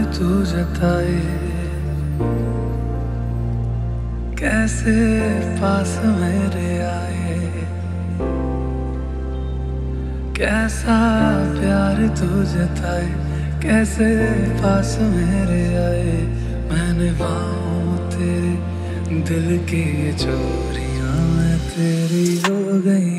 तू जताए, कैसे पास मेरे आए, कैसा प्यार तू जताए, कैसे पास मेरे आए। मैंने पाऊँ तेरे दिल की ये चोरियां, मैं तेरी हो गई।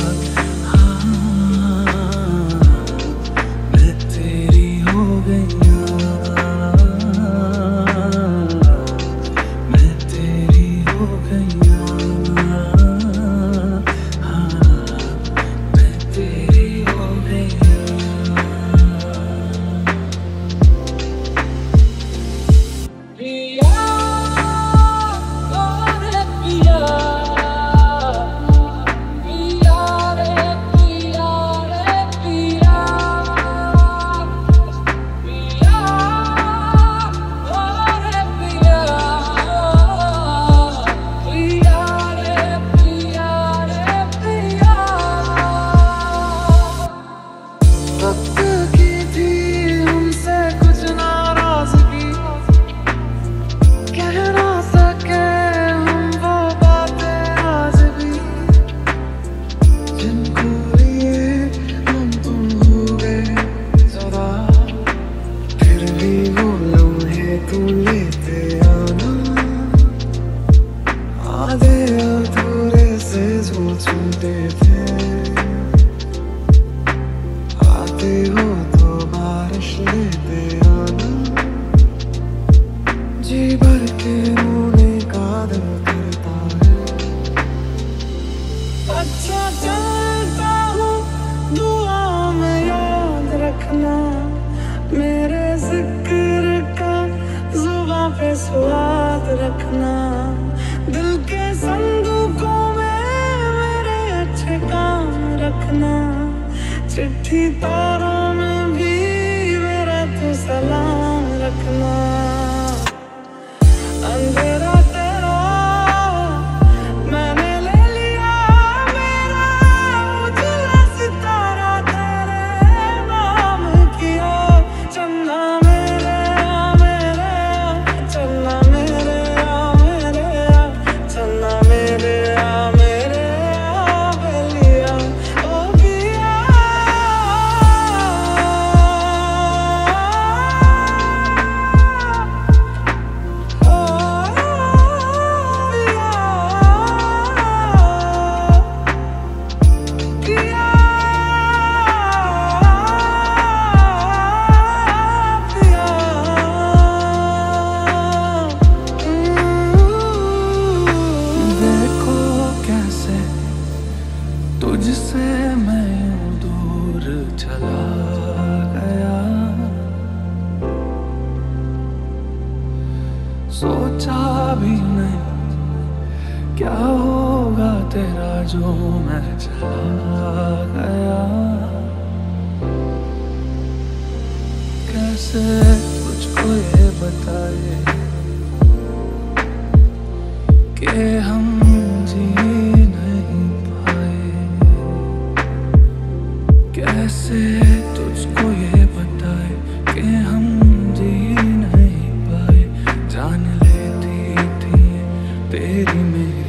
छूटे थे, आते हो तो बारिश लेते आना, जी भर के रोने का दिल करता है। अच्छा चलता हूँ, दुआ में याद रखना, मेरे जिक्र का जुबां पे स्वाद रखना, दिल के संदूकों काम रखना, चिट्ठी तारों में भी मेरा तू सलाम रखना। अंधेरा तेरा मैंने ले लिया, मेरा उजला सितारा तेरे नाम किया। चन्ना मेरे चन्ना मेरे चन्ना मेरे तुझसे मैं यूं दूर चला गया, सोचा भी नहीं क्या होगा तेरा जो मैं चला गया। कैसे तुझको ये बताए कि हम जी नहीं पाए, कैसे तुझको ये बताए कि हम जी नहीं पाए। जान लेती थी तेरी में